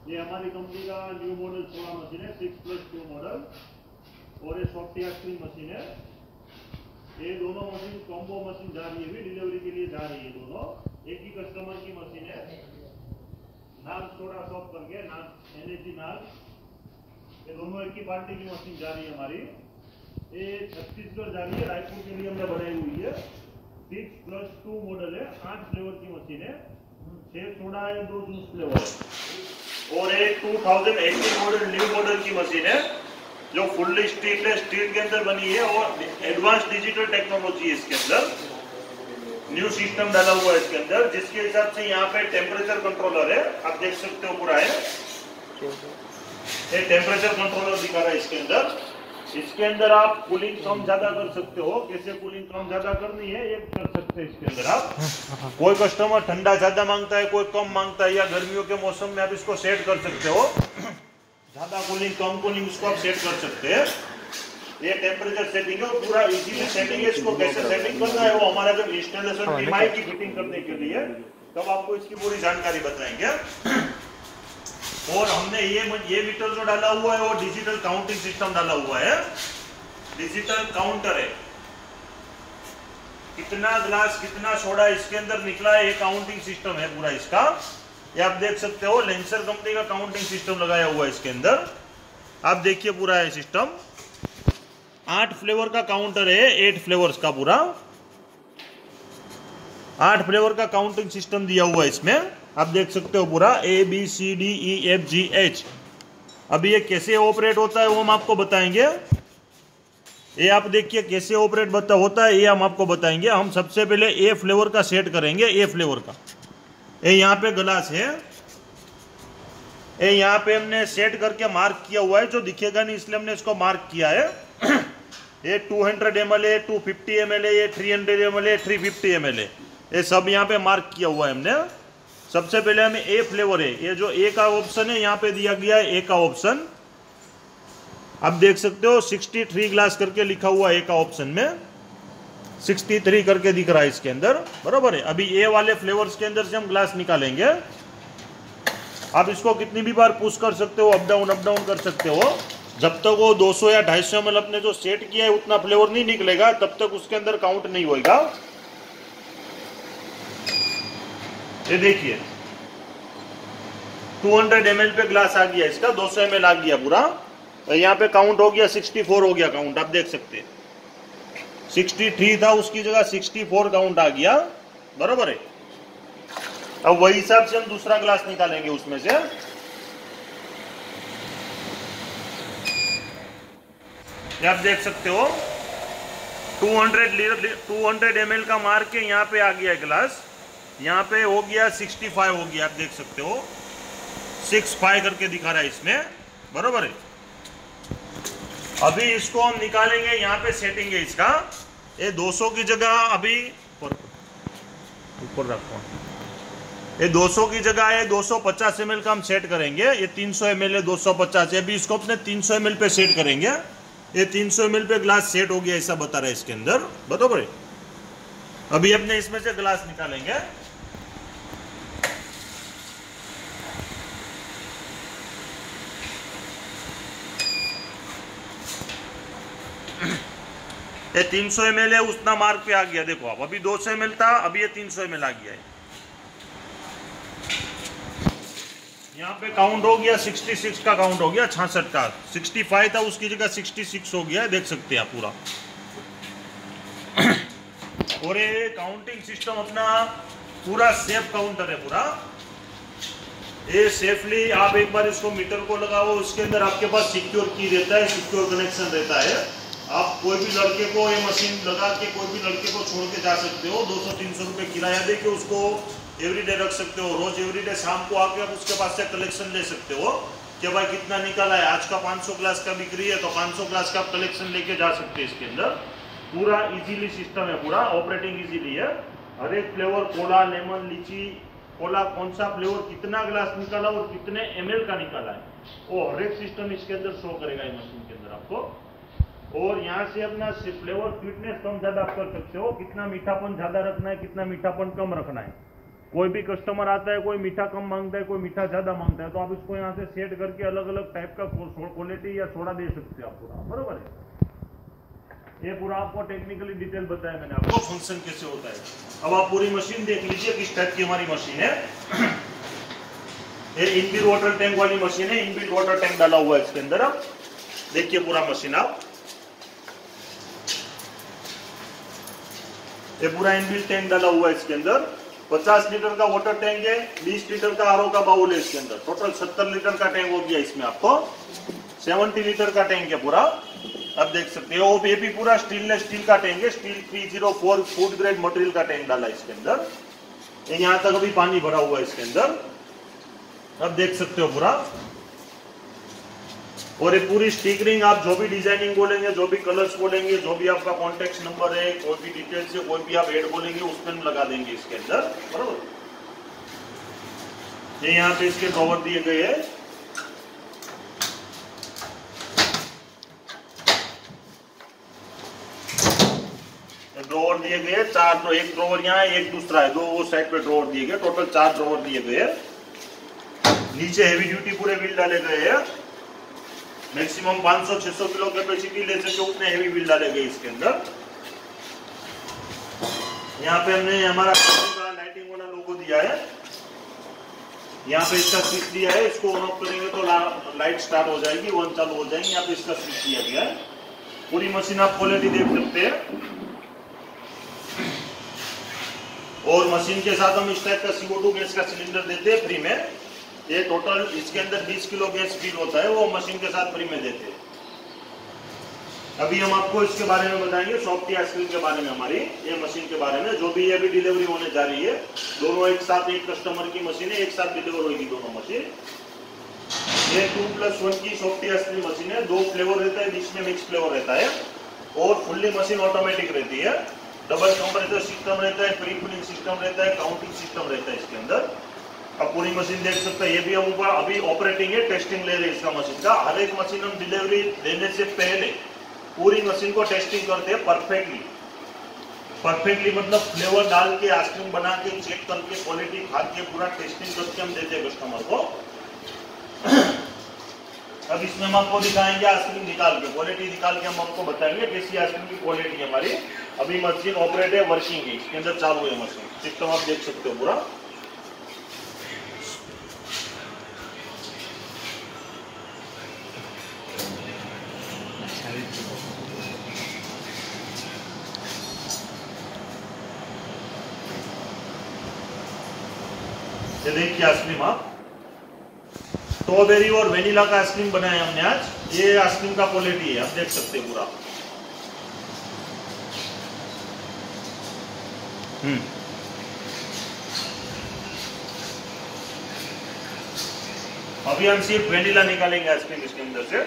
ये हमारी कंपनी का न्यू मॉडल 16 मशीन है, 6+2 मॉडल, और ये सॉफ्ट स्क्रीन मशीन है। ये दोनों मशीन कॉम्बो मशीन जा रही है, भी डिलीवरी के लिए जा रही है। दोनों एक ही कस्टमर की मशीन है। नाम थोड़ा शॉप करके नाम एनएजी नाम, ये दोनों एक ही पार्टी की मशीन जा रही है हमारी। ये छत्तीसगढ़ जा रही है, रायपुर के लिए हमने बनाई हुई है। 6+2 मॉडल है, 8 फ्लेवर की मशीन है, 6 सोडा है, 2 जूस फ्लेवर है। और एक 2018 मॉडल न्यू मॉडल की मशीन है, जो फुल्ली स्टील के अंदर बनी है और एडवांस डिजिटल टेक्नोलॉजी है इसके अंदर। न्यू सिस्टम डाला हुआ है इसके अंदर, जिसके हिसाब से यहाँ पे टेम्परेचर कंट्रोलर है, आप देख सकते हो पूरा है। ये टेम्परेचर कंट्रोलर दिखा रहा है इसके अंदर। इसके अंदर आप कूलिंग कम ज्यादा कर सकते हो, कैसे कूलिंग कम ज्यादा करनी है ये कर सकते हैं इसके अंदर आप। कोई कस्टमर ठंडा ज्यादा मांगता है, कोई कम मांगता है, या गर्मियों के मौसम में आप इसको सेट कर सकते हो, ज्यादा कूलिंग कम कूलिंग इसको आप सेट कर सकते हैं। ये टेम्परेचर सेटिंग है, पूरा इजीली सेटिंग है। इसको कैसे सेटिंग करना है वो हमारा जब इंस्टॉलेशन टीमाई की फिटिंग करने के लिए तब आपको इसकी पूरी जानकारी बताएंगे। और हमने ये मीटर जो डाला हुआ है वो डिजिटल काउंटिंग सिस्टम डाला हुआ है, डिजिटल काउंटर है। कितना ग्लास कितना सोडा इसके अंदर निकला है, ये काउंटिंग सिस्टम है पूरा इसका। ये आप देख सकते हो, लेंसर कंपनी का काउंटिंग सिस्टम लगाया हुआ है इसके अंदर। आप देखिए पूरा है सिस्टम। 8 फ्लेवर का काउंटर है, 8 फ्लेवर्स का पूरा 8 फ्लेवर का काउंटिंग सिस्टम दिया हुआ है इसमें। आप देख सकते हो पूरा ABCDEFGH। अभी ये कैसे ऑपरेट होता है वो हम आपको बताएंगे। ये आप देखिए कैसे ऑपरेट होता है, ये हम आपको बताएंगे। हम सबसे पहले ए फ्लेवर का सेट करेंगे। ए फ्लेवर का ये यहाँ पे ग्लास है, ये यहाँ पे हमने सेट करके मार्क किया हुआ है, जो दिखेगा नहीं इसलिए हमने इसको मार्क किया है। ये 200 ml है, 250 ml है, ये 300 ml है, 350 ml है, ये सब यहाँ पे मार्क किया हुआ है हमने। सबसे पहले हमें ए फ्लेवर है, ये जो ए का ऑप्शन है यहाँ पे दिया गया है, ए का ऑप्शन आप देख सकते हो। 63 ग्लास करके लिखा हुआ है ए का ऑप्शन में, 63 करके दिख रहा है इसके अंदर, बराबर है। अभी ए वाले फ्लेवर्स के अंदर से हम ग्लास निकालेंगे। आप इसको कितनी भी बार पुश कर सकते हो, अप डाउन कर सकते हो। जब तक वो 200 या 250 ml अपने जो सेट किया है उतना फ्लेवर नहीं निकलेगा, तब तक उसके अंदर काउंट नहीं होगा। ये देखिए 200 ml पे ग्लास आ गया इसका, 200 ml आ गया पूरा। यहाँ पे काउंट हो गया 64 हो गया काउंट, आप देख सकते हैं। 63 था, उसकी जगह 64 काउंट आ गया, बराबर है। अब वही हिसाब से हम दूसरा ग्लास निकालेंगे उसमें से। आप देख सकते हो 200 ml का मार्क के यहाँ पे आ गया ग्लास, यहाँ पे हो गया 65 हो गया, आप देख सकते हो 65 करके दिखा रहा है इसमें, बराबर है। अभी इसको हम निकालेंगे, यहाँ पे सेटिंग है इसका। ये 200 की जगह अभी ऊपर रखो, ये 200 की जगह है 250 ml का हम सेट करेंगे। ये 300 ml है, 250 है। अभी इसको अपने 300 ml पे सेट करेंगे। ये 300 ml पे ग्लास सेट हो गया ऐसा बता रहा है इसके अंदर, बराबर है। अभी अपने इसमें से ग्लास निकालेंगे। ये 300 ml है, उतना मार्क पे आ गया। देखो आप, अभी 200 ml था, अभी ये 300 ml आ गया है। यहाँ पे काउंट हो गया 66 का, काउंट हो गया 66 का। 65 था, उसकी जगह 66 हो गया, देख सकते हैं आप पूरा। और ये काउंटिंग सिस्टम अपना पूरा सेफ काउंटर है पूरा। ये सेफली आप एक बार इसको मीटर को लगाओ, उसके अंदर आपके पास सिक्योर की रहता है, सिक्योर कनेक्शन रहता है। आप कोई भी लड़के को ये मशीन लगा के कोई भी लड़के को छोड़ के जा सकते हो। 200-300 रुपये किराया दे के उसको एवरीडे रख सकते हो। रोज एवरीडे शाम को आके आप उसके पास से कलेक्शन ले सकते हो कि भाई कितना निकाला है। आज का 500 ग्लास का बिक्री है तो 500 ग्लास का कलेक्शन लेके जा सकते हैं। इसके अंदर पूरा इजीली सिस्टम है, पूरा ऑपरेटिंग इजीली है। हर एक flavour, cola, lemon, lychee, cola, कौन सा फ्लेवर कितना ग्लास निकाला और कितने ml का निकाला है, वो हर एक सिस्टम इसके अंदर शो करेगा ये मशीन के अंदर आपको। और यहाँ से अपना फ्लेवर स्वीटनेस कम ज्यादा आप कर सकते हो, कितना मीठापन ज्यादा रखना है, कितना मीठापन कम रखना है, कोई भी कस्टमर आता है, कोई मीठा कम मांगता है, कोई मीठा ज्यादा मांगता है, तो आप इसको यहाँ से सेट करके अलग अलग टाइप का क्वालिटी या सोडा दे सकते हो आप पूरा, बरोबर है। ये पूरा आपको टेक्निकली डिटेल बताया मैंने आपको फंक्शन कैसे होता है। अब आप पूरी मशीन देख लीजिए किस टाइप की हमारी मशीन है। ये इनबिल्ट वाटर टैंक वाली मशीन है, इनबिल्ट वाटर टैंक डाला हुआ है इसके अंदर। अब देखिए पूरा मशीन आप, ये पूरा इनबिल्ट टैंक डाला हुआ है इसके अंदर। 50 लीटर का वाटर टैंक है, 20 लीटर का आरओ का बाउल है इसके अंदर। टोटल 70 लीटर का टैंक हो गया इसमें आपको। 70 लीटर का टैंक है पूरा, अब देख सकते हो। ये भी पूरा स्टेनलेस स्टील का टैंक है, स्टील 304 फूड ग्रेड मटेरियल का टैंक डाला इसके अंदर। यहां तक अभी पानी भरा हुआ है इसके अंदर, अब देख सकते हो पूरा। और ये पूरी स्टिकरिंग, आप जो भी डिजाइनिंग बोलेंगे, जो भी कलर्स बोलेंगे, जो भी आपका कॉन्टेक्ट नंबर है, कोई भी डिटेल्स है, कोई भी आप ऐड बोलेंगे उस पर हम लगा देंगे इसके अंदर, बरोबर। ये यहाँ पे इसके ड्रॉवर दिए गए हैं। ड्रॉवर दिए गए 4, एक ड्रॉवर यहाँ है, एक दूसरा है, 2 वो साइड पे ड्रॉवर दिए गए, टोटल 4 ड्रॉवर दिए गए हैं। नीचे हेवी ड्यूटी पूरे व्हील डाले गए हैं, मैक्सिमम 500-600 किलो कैपेसिटी ले सके उतने हेवी व्हील डाले गए इसके अंदर। यहाँ पे हमने हमारा लाइटिंग वाला लोगो दिया है, यहाँ पे इसका स्विच दिया है, इसको ऑन ऑफ करेंगे तो लाइट स्टार्ट हो जाएगी, वन चालू हो जाएंगे। यहाँ पे इसका स्विच दिया गया है। पूरी मशीन आप क्वालिटी देख सकते हैं। और मशीन के साथ हम इस टाइप का CO2 गैस का सिलेंडर देते हैं फ्री में। ये टोटल इसके अंदर 20 किलो गैस फील होता है, वो मशीन के साथ फ्री में देते हैं। अभी हम आपको इसके बारे में बताएंगे, सॉफ्टी आइसक्रीम के बारे में, हमारी ये मशीन के बारे में, जो भी ये अभी डिलीवरी होने जा रही है। दोनों एक साथ, एक कस्टमर की मशीन है, एक साथ डिलीवर होगी दोनों मशीन। ये 2+1 की सॉफ्टी आइसक्रीम मशीन है। 2 फ्लेवर रहता है, बीच में मिक्स फ्लेवर रहता है, और फुल्ली मशीन ऑटोमेटिक रहती है। डबल कंप्रेसर सिस्टम रहता है, प्री कूलिंग सिस्टम रहता है, काउंटिंग सिस्टम रहता है इसके अंदर। अब पूरी मशीन देख सकते हैं। ये भी हम अभी ऑपरेटिंग है, टेस्टिंग ले रहे हैं इसका मशीन का। हर एक मशीन हम डिलीवरी देने से पहले पूरी मशीन को टेस्टिंग करते हैं परफेक्टली मतलब फ्लेवर डाल के, आइसक्रीम बना के, चेक करके, क्वालिटी खा के, पूरा टेस्टिंग करके हम देते हैं कस्टमर को। अब इसमें हम आपको दिखाएंगे आइसक्रीम निकाल के, क्वालिटी निकाल के हम आपको बताएंगे कैसी आइसक्रीम की क्वालिटी है हमारी। अभी मशीन ऑपरेट है, वर्किंग है, इसके अंदर चालू है मशीन। सिस्टम आप देख सकते हो पूरा। ये देखिए आइसक्रीम, आप स्ट्रॉबेरी और वेनिला का आइसक्रीम बनाया हमने आज। ये आइसक्रीम का क्वालिटी है, आप देख सकते हैं पूरा। अभी हम सिर्फ वेनिला निकालेंगे आइसक्रीम इसके अंदर से।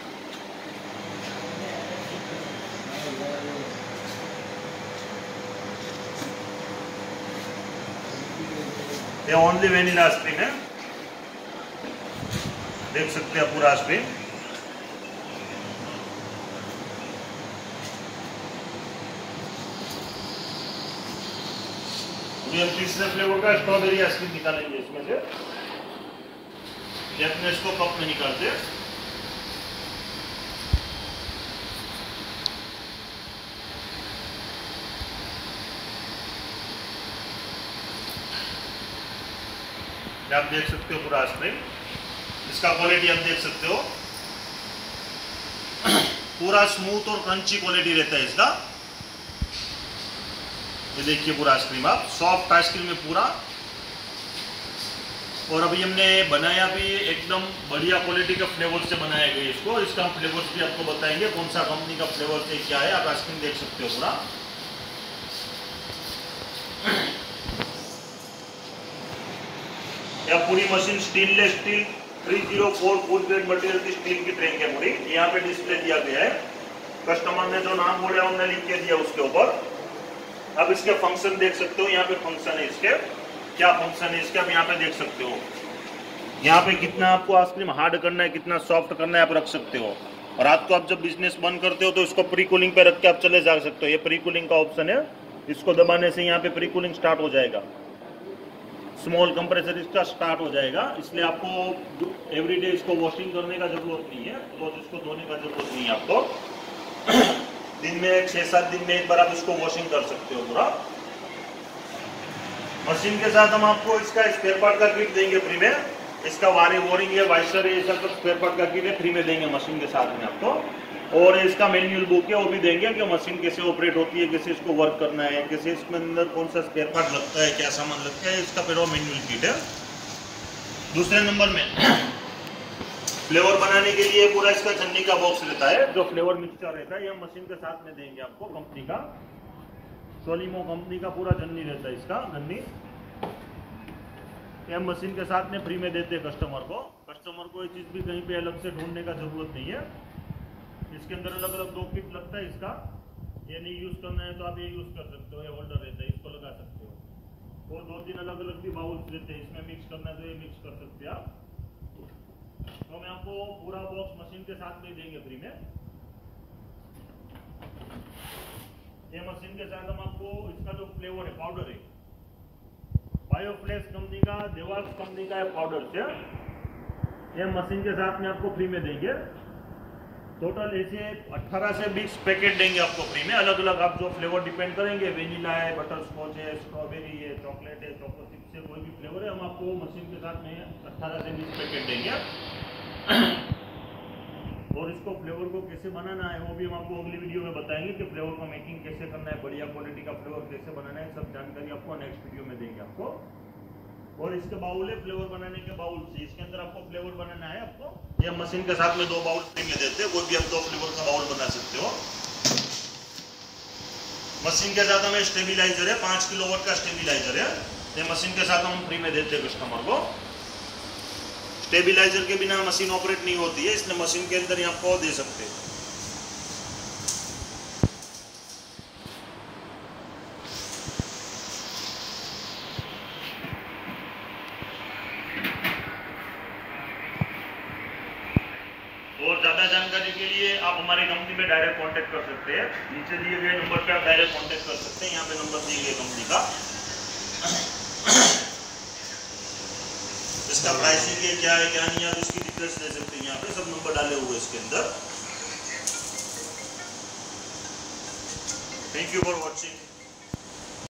ये ओनली वेनिला आइसक्रीम है, देख सकते हैं पूरा आइसक्रीम। अभी हम तीसरे फ्लेवर का स्ट्रॉबेरी आइसक्रीम निकालेंगे इसमें से। अपने इसको कप में निकालते हैं। आप देख सकते हो पूरा आइसक्रीम, इसका क्वालिटी आप देख सकते हो। पूरा स्मूथ और क्रंची क्वालिटी रहता है इसका। ये देखिए पूरा आइसक्रीम, आप सॉफ्ट आइसक्रीम है पूरा। और अभी हमने बनाया भी एकदम बढ़िया क्वालिटी का फ्लेवर से बनाया गया इसको। इसका हम फ्लेवर्स भी आपको बताएंगे, कौन सा कंपनी का फ्लेवर से क्या है। आप आइसक्रीम देख सकते हो पूरा। यह पूरी machine stainless steel 304 food grade material की स्टील की ट्रैंक है पूरी। यहाँ पे डिस्प्ले दिया गया है, कस्टमर ने जो नाम बोला उन्होंने लिख के दिया उसके ऊपर। अब इसके फंक्शन देख सकते हो, यहाँ पे फंक्शन है इसके, क्या फंक्शन है इसके, अब यहाँ पे देख सकते हो। यहाँ पे कितना आपको आइसक्रीम हार्ड करना है, कितना सॉफ्ट करना है, आप रख सकते हो। और रात को आप जब बिजनेस बंद करते हो तो इसको प्री कूलिंग पे रख के आप चले जा सकते हो। ये प्री कूलिंग का ऑप्शन है, इसको दबाने से यहाँ पे प्री कूलिंग स्टार्ट हो जाएगा। स्मॉल कंप्रेसर इसका स्टार्ट हो जाएगा, इसलिए आपको एवरीडे इसको वॉशिंग करने का जरूरत नहीं है, रोज इसको धोने का जरूरत नहीं है आपको। दिन में 6-7 दिन में एक बार आप इसको वॉशिंग कर सकते हो पूरा। मशीन के साथ हम आपको इसका स्पेयर पार्ट का किट देंगे फ्री में, इसका वायरिंग है, वाइसर है, ये सब स्पेयर पार्ट का किट है, फ्री में देंगे मशीन के साथ में आपको। और इसका मैनुअल बुक है वो भी देंगे कि मशीन कैसे ऑपरेट होती है, कैसे इसको वर्क करना है, कैसे इसमें अंदर कौन सा स्पेयर पार्ट लगता है, क्या सामान लगता है, इसका पूरा मैनुअल किट है। दूसरे नंबर में फ्लेवर बनाने के लिए पूरा इसका छन्नी का बॉक्स रहता है, जो फ्लेवर मिक्सचर रहता है, ये मशीन के साथ में देंगे आपको। कंपनी का सोलिमो कंपनी का पूरा छन्नी रहता है, इसका छन्नी ये मशीन के साथ में फ्री में देते हैं कस्टमर को। कस्टमर को ये चीज़ भी कहीं पे अलग से ढूंढने का जरूरत नहीं है। इसके अंदर अलग अलग 2 किट लगता है इसका, ये नहीं यूज़ करना है तो आप ये यूज़ कर सकते हो, ये होल्डर रहता है, इसको लगा सकते हो। वो 2-3 अलग अलग भी बाउल्स रहते हैं, इसमें मिक्स करना है तो ये मिक्स कर सकते हैं आप। तो हम आपको पूरा बॉक्स मशीन के साथ में देंगे फ्री में। ये मशीन के साथ हम आपको इसका जो फ्लेवर है, पाउडर है, बायोफ्लेक्स कंपनी का, देवास कंपनी का पाउडर से ये मशीन के साथ में आपको फ्री में देंगे। टोटल ऐसे 18 से 20 पैकेट देंगे आपको फ्री में, अलग अलग आप जो फ्लेवर डिपेंड करेंगे, वेनिला है, बटर स्कॉच है, स्ट्रॉबेरी है, चॉकलेट है, चॉको चिप्स है, कोई भी फ्लेवर है, हम आपको मशीन के साथ में 18 से 20 पैकेट देंगे। और इसको फ्लेवर को कैसे बनाना है वो भी हम आपको अगली वीडियो में बताएंगे कि फ्लेवर का मेकिंग कैसे करना है, बढ़िया क्वालिटी का फ्लेवर कैसे बनाना है, सब जानकारी आपको नेक्स्ट वीडियो में देंगे आपको। और इसके बाउल है फ्लेवर बनाने के बाउल से, इसके अंदर आपको फ्लेवर बनाना है आपको, ये मशीन के साथ में 2 बाउल फ्री में देते हैं, कोई भी आप 2 फ्लेवर का बाउल बना सकते हो। मशीन के साथ हमें स्टेबिलाईजर है, 5 किलोवाट का स्टेबिलाईजर है, ये मशीन के साथ हम फ्री में देते हैं कस्टमर को। स्टेबिलाईजर के बिना मशीन ऑपरेट नहीं होती है, इसलिए मशीन के अंदर ही आपको दे सकते हैं। और ज़्यादा जानकारी के लिए आप हमारी कंपनी में डायरेक्ट कांटेक्ट कर सकते हैं, नीचे दिए गए नंबर पे आप डायरेक्ट कांटेक्ट कर सकते हैं, यहाँ पे नंबर दिए गए कंपनी का। इसका प्राइसिंग है, क्या है क्या नहीं है, उसकी डिटेल्स ले सकते हैं, यहाँ पे सब नंबर डाले हुए इसके अंदर। Thank you for watching.